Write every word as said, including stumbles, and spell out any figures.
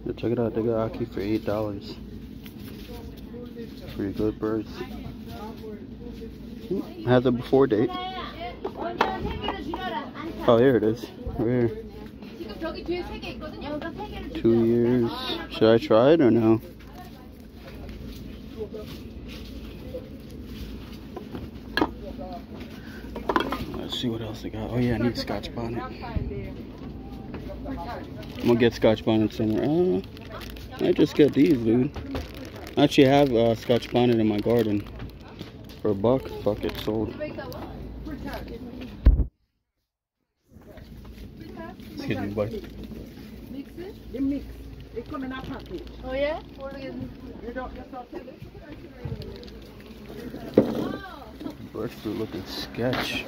Check it out, they got Aki for eight dollars. Pretty good price. Has a before date. Oh, here it is. Right here. Two years. Should I try it or no? Let's see what else they got. Oh yeah, I need Scotch Bonnet. I'm gonna get Scotch Bonnet somewhere. Uh, I just get these, dude. I actually have uh, Scotch Bonnet in my garden. For a buck, fuck it, sold. Excuse me, buddy. The mix. They come in a package. Oh yeah? Breadfruit looking sketch.